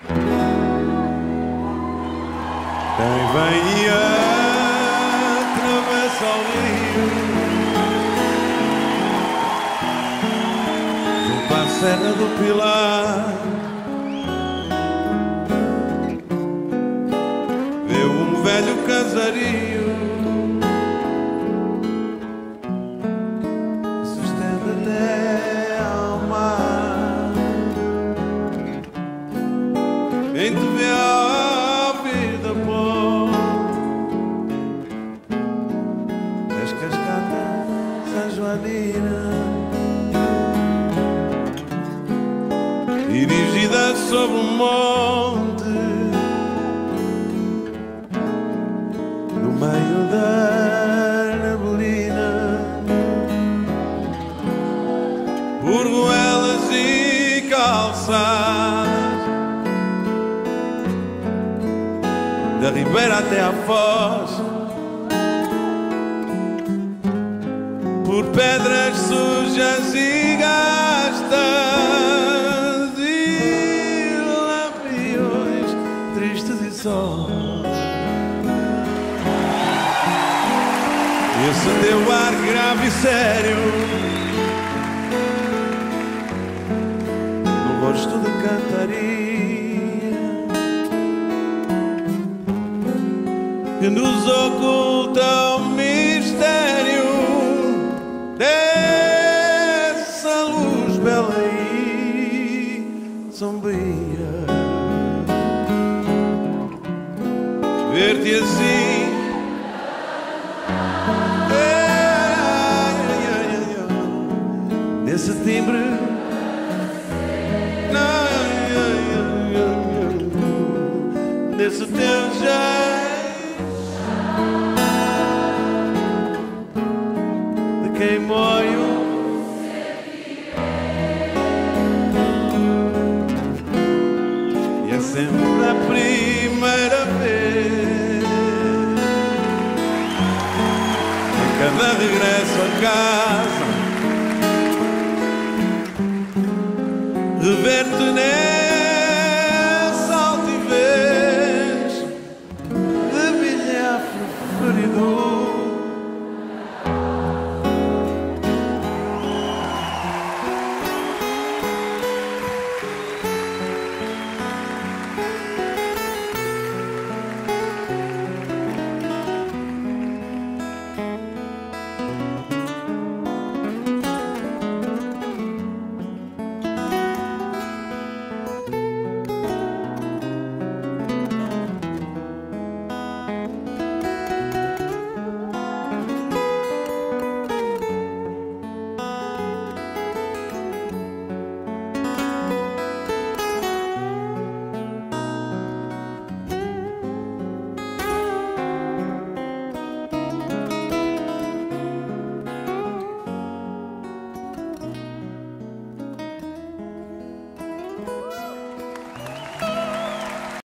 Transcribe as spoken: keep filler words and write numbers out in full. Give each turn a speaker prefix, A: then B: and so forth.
A: Quem vem e atravessa o rio, junto à Serra do Pilar, vê um velho casario que se estende até ao mar. Quem te vê à vida pó, és cascata São Joanina, erigida sobre um monte, no meio da neblina, por goelas e calçadas, da Ribeira até à Foz, por pedras sujas e gastas e lampiões tristes e sós. E acendeu o ar grave e sério no rosto de cantaria que nos oculta o mistério dessa luz bela e sombria. Ver-te assim, nesse timbre, nesse teu jeito de quem morre. E é sempre a primeira vez em cada regresso a casa, rever-te nele